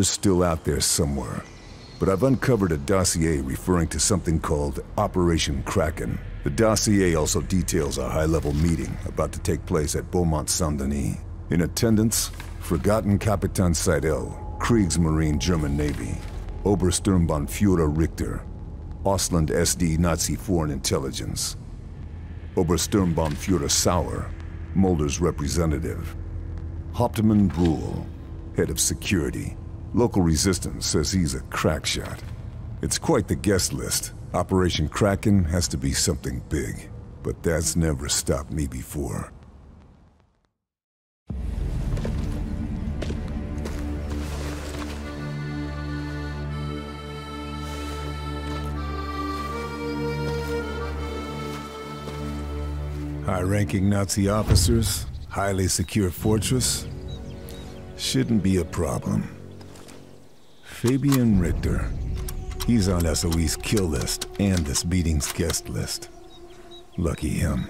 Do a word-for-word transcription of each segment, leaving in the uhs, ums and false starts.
Mulder's still out there somewhere. But I've uncovered a dossier referring to something called Operation Kraken. The dossier also details a high-level meeting about to take place at Beaumont-Saint-Denis. In attendance, Forgotten Kapitan Seidel, Kriegsmarine German Navy, Obersturmbannführer Richter, Ausland S D Nazi Foreign Intelligence, Obersturmbannführer Sauer, Mulder's representative, Hauptmann Bruhl, head of security. Local resistance says he's a crack shot. It's quite the guest list. Operation Kraken has to be something big, but that's never stopped me before. High-ranking Nazi officers, highly secure fortress. Shouldn't be a problem. Fabian Richter. He's on S O E's kill list and this meeting's guest list. Lucky him.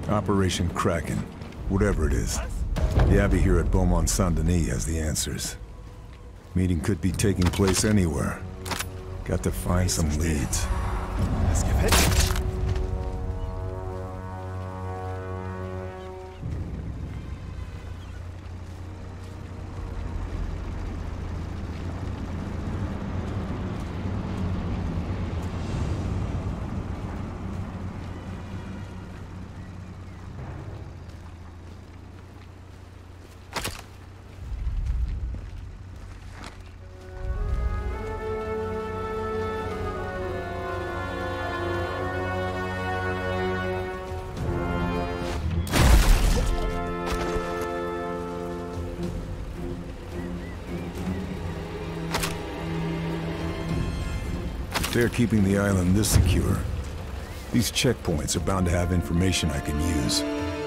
Operation Kraken. Whatever it is. The Abbey here at Beaumont Saint-Denis has the answers. Meeting could be taking place anywhere. Got to find some leads. Let's give it. They're keeping the island this secure. These checkpoints are bound to have information I can use.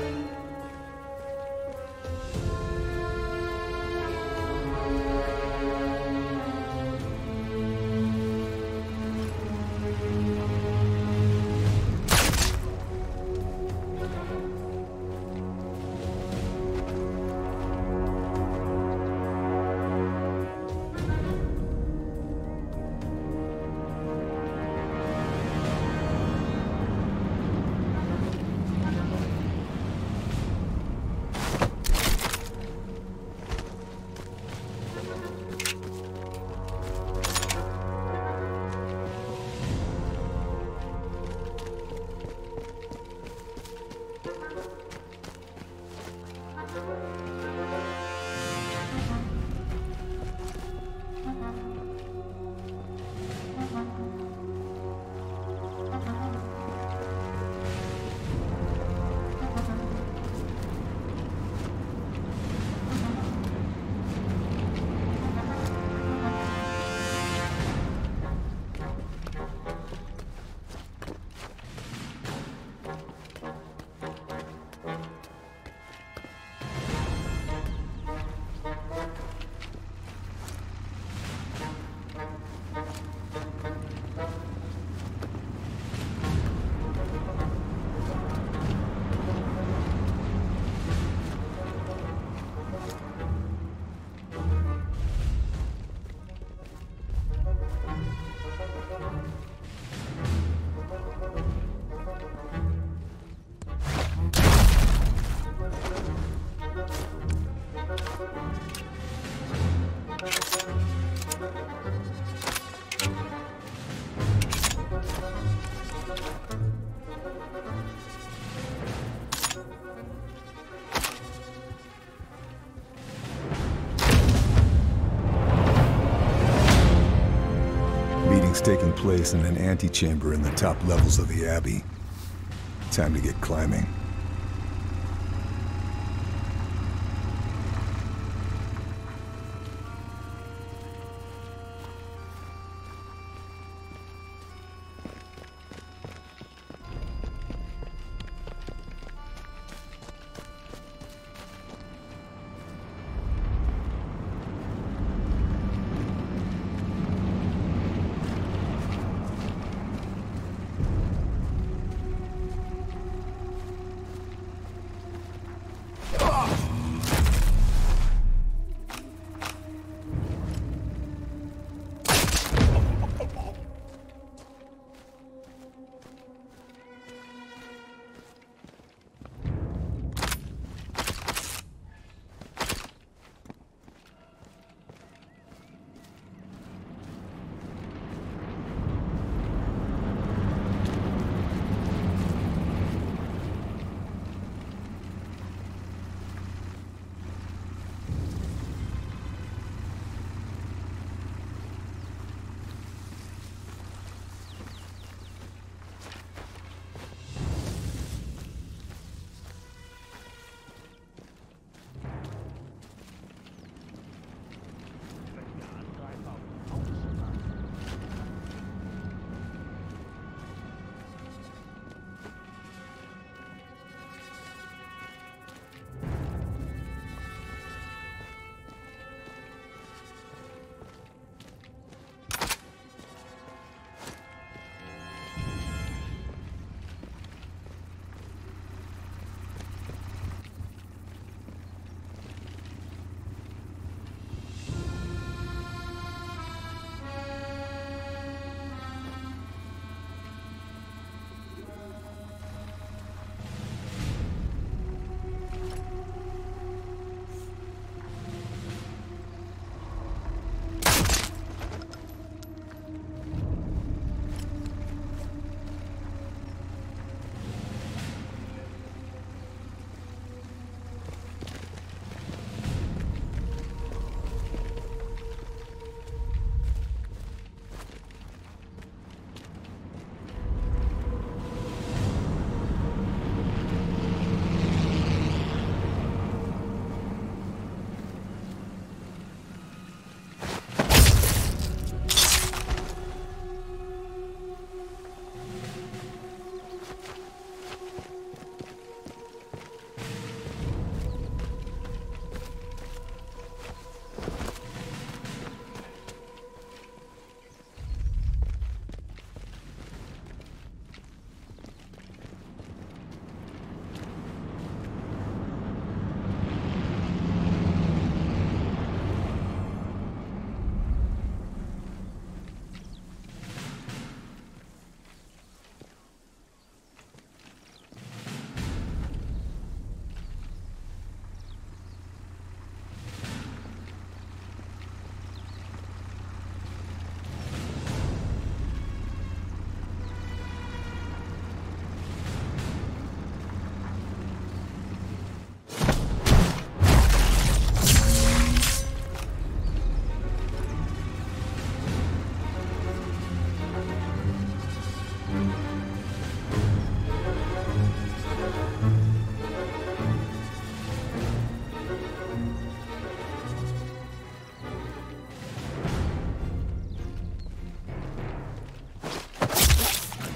Taking place in an antechamber in the top levels of the Abbey. Time to get climbing.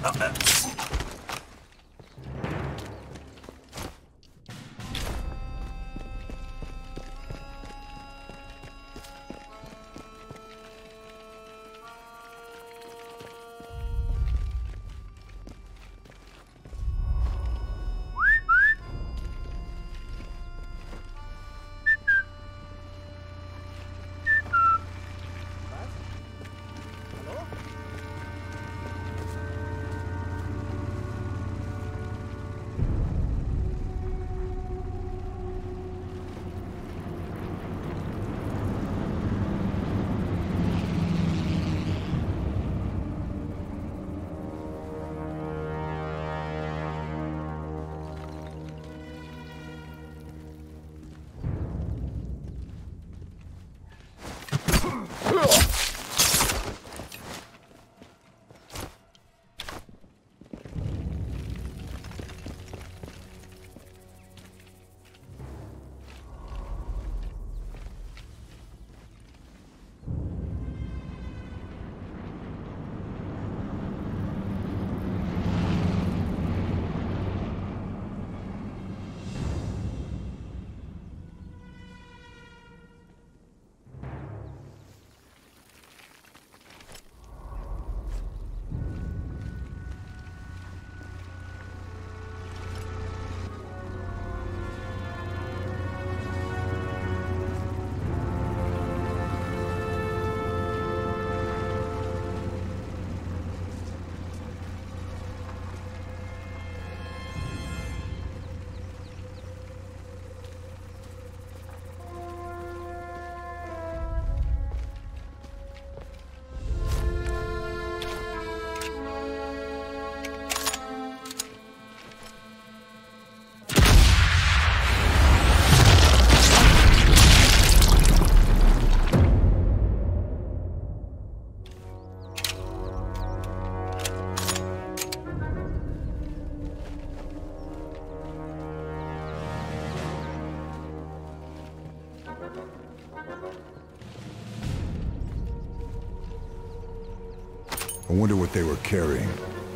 I wonder what they were carrying.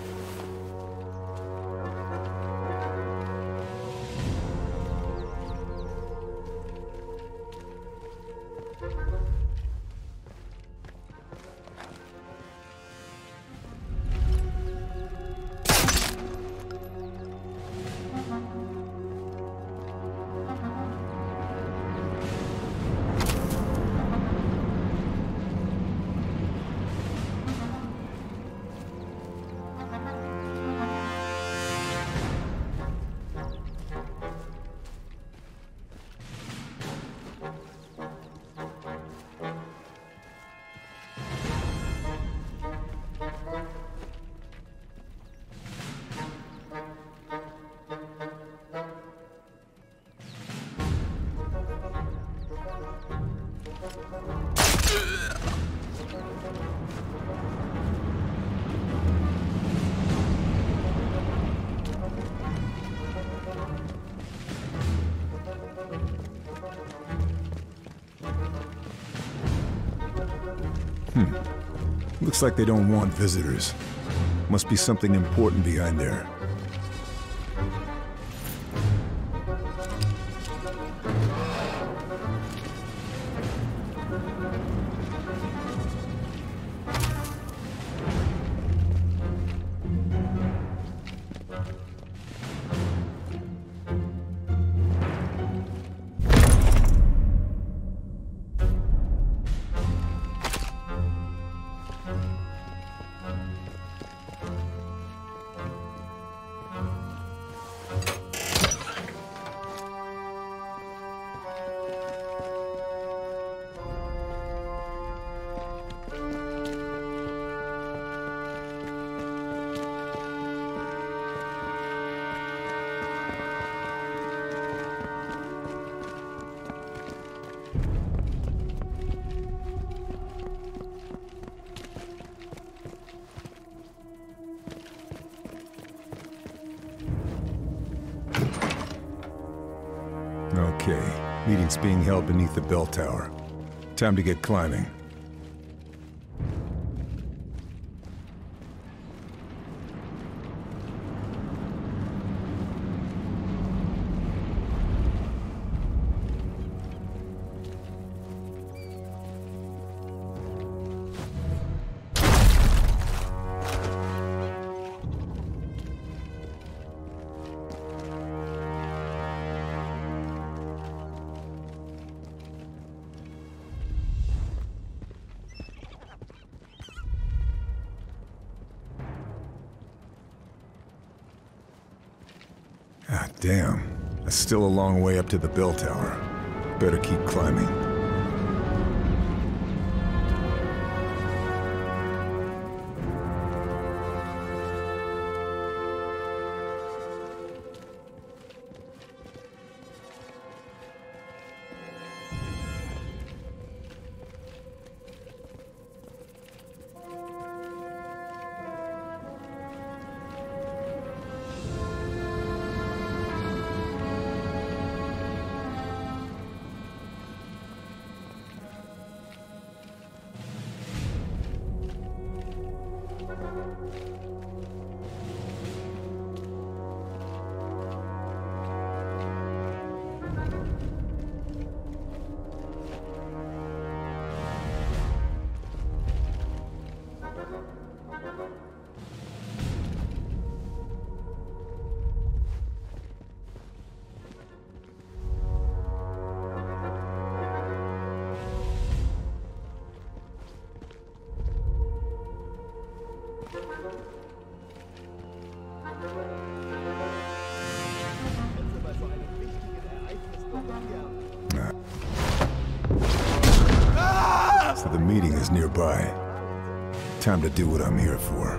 Hmm. Looks like they don't want visitors. Must be something important behind there. Okay, meeting's being held beneath the bell tower. Time to get climbing. Damn, that's still a long way up to the bell tower. Better keep climbing. So the meeting is nearby. Time to do what I'm here for.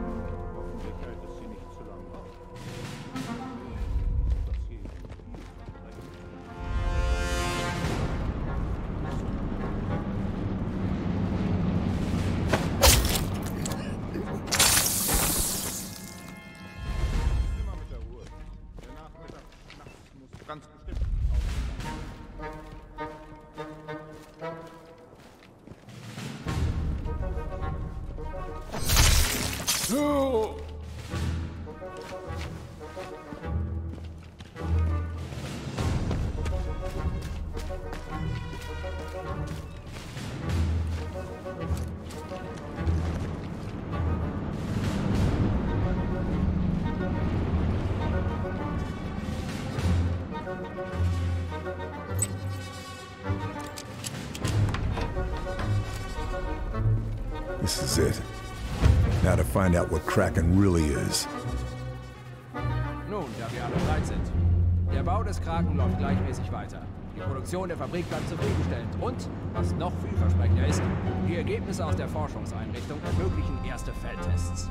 This is it. Now to find out what Kraken really is. Nun, da wir alle bereit sind. Der Bau des Kraken läuft gleichmäßig weiter. Die Produktion der Fabrik bleibt zufriedenstellend. Und, was noch vielversprechender ist, die Ergebnisse aus der Forschungseinrichtung ermöglichen erste Feldtests.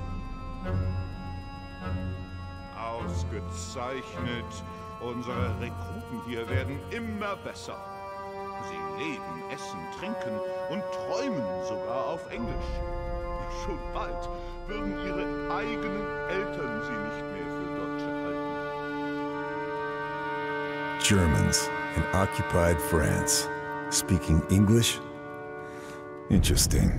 Ausgezeichnet. Unsere Rekruten hier werden immer besser. Sie leben, essen, trinken und träumen sogar auf Englisch. Schon bald würden ihre eigenen Eltern sie nicht mehr für Deutsche halten. Germans in occupied France. Speaking English? Interesting.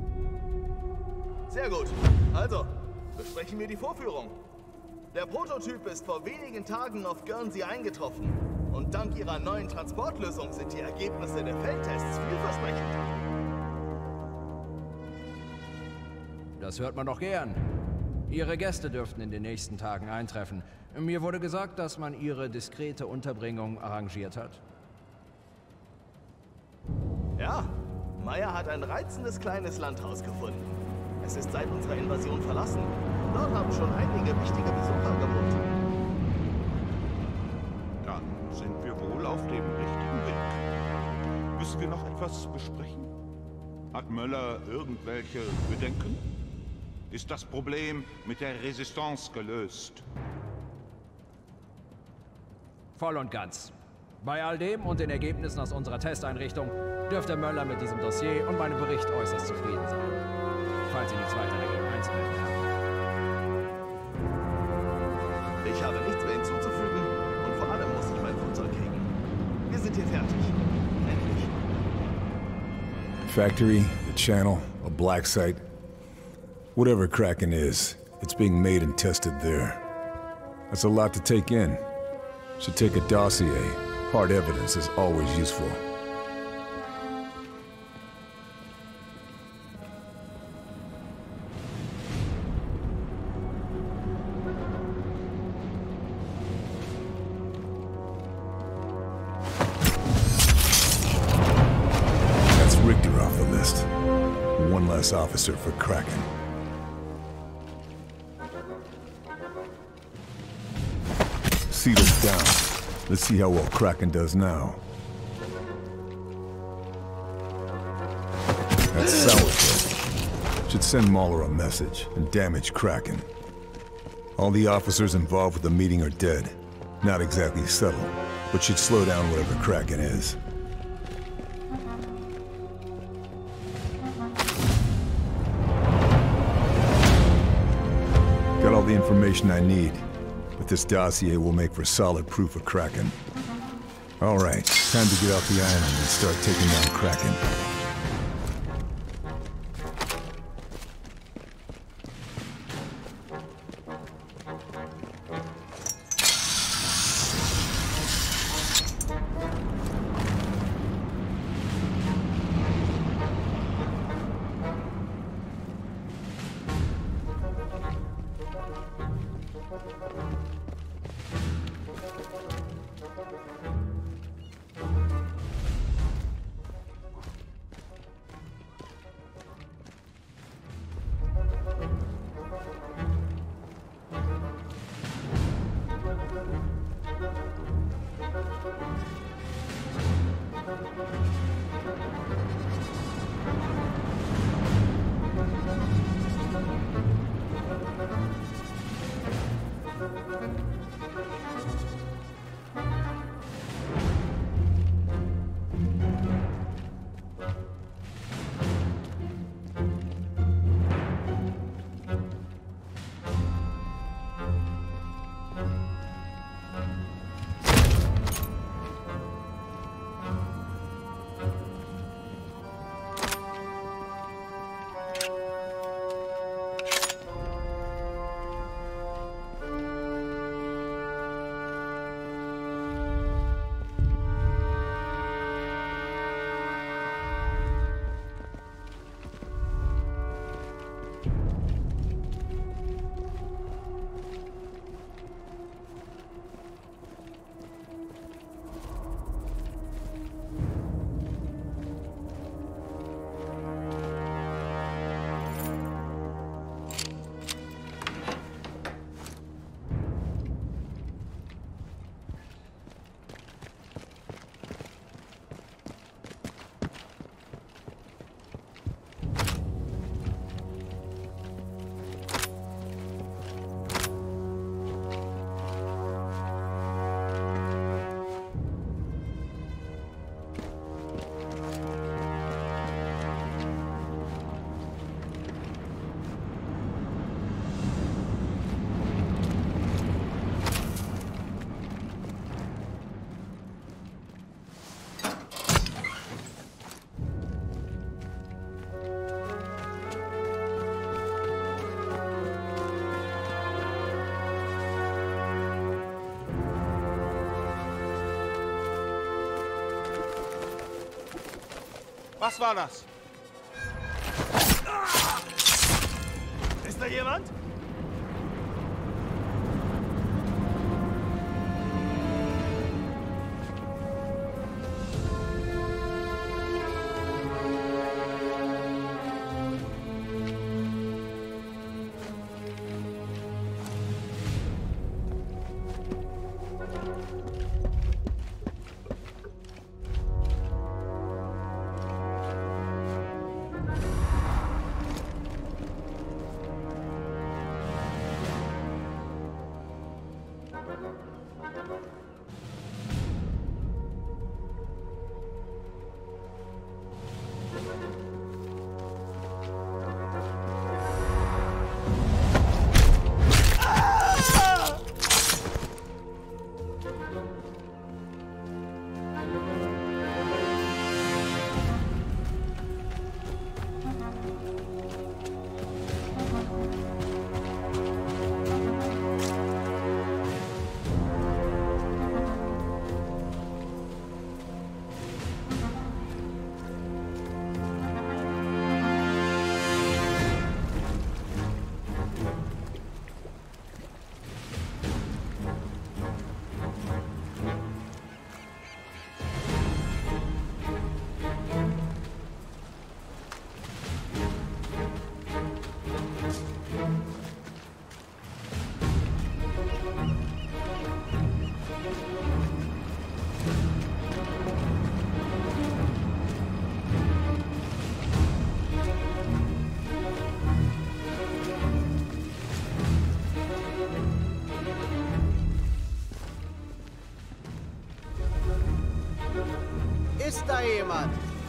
Sehr gut. Also, besprechen wir die Vorführung. Der Prototyp ist vor wenigen Tagen auf Guernsey eingetroffen. Und dank ihrer neuen Transportlösung sind die Ergebnisse der Feldtests vielversprechend. Das hört man doch gern. Ihre Gäste dürften in den nächsten Tagen eintreffen. Mir wurde gesagt, dass man ihre diskrete Unterbringung arrangiert hat. Ja, Meyer hat ein reizendes kleines Landhaus gefunden. Es ist seit unserer Invasion verlassen. Dort haben schon einige wichtige Besucher gewohnt. Dann sind wir wohl auf dem richtigen Weg. Müssen wir noch etwas besprechen? Hat Möller irgendwelche Bedenken? Ist das Problem mit der Resistance gelöst? Voll und ganz. Bei all dem und den Ergebnissen aus unserer Testeinrichtung dürfte Möller mit diesem Dossier und meinem Bericht äußerst zufrieden sein. Falls Sie nichts weiter dagegen einzuwenden haben. Ich habe nichts mehr hinzuzufügen und vor allem muss ich mein Flugzeug kriegen. Wir sind hier fertig. Endlich. Factory, the channel, a black site. Whatever Kraken is, it's being made and tested there. That's a lot to take in. Should take a dossier. Hard evidence is always useful. That's Richter off the list. One less officer for Kraken. seat us down. Let's see how well Kraken does now. That's sourdough. Should send Mahler a message and damage Kraken. All the officers involved with the meeting are dead. Not exactly subtle, but should slow down whatever Kraken is. Got all the information I need, but this dossier will make for solid proof of Kraken. All right, time to get off the island and start taking down Kraken. Was war das? Ist da jemand? jemand.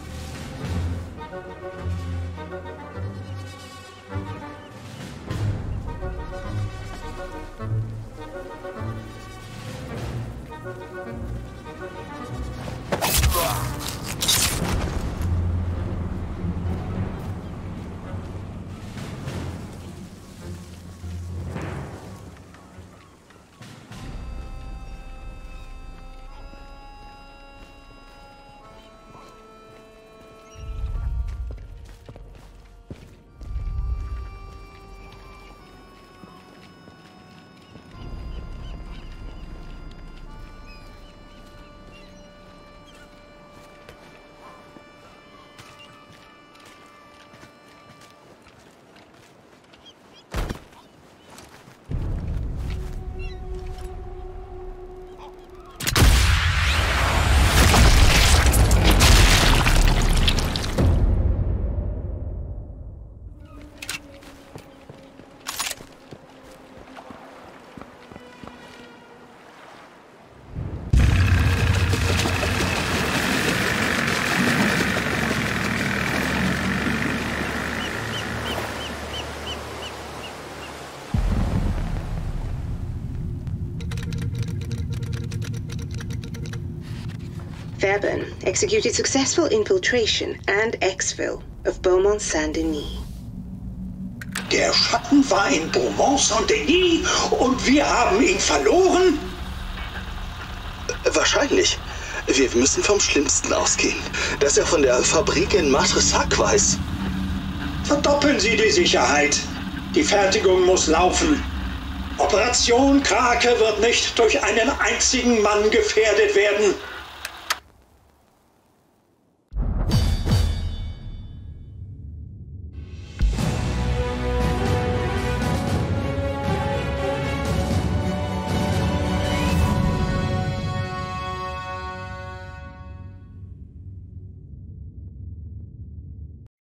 Fairburn executed successful infiltration and exfil of Beaumont Saint-Denis. Der Schatten war in Beaumont Saint-Denis und wir haben ihn verloren? Wahrscheinlich. Wir müssen vom Schlimmsten ausgehen. Dass er von der Fabrik in Matressac weiß. Verdoppeln Sie die Sicherheit. Die Fertigung muss laufen. Operation Krake wird nicht durch einen einzigen Mann gefährdet werden.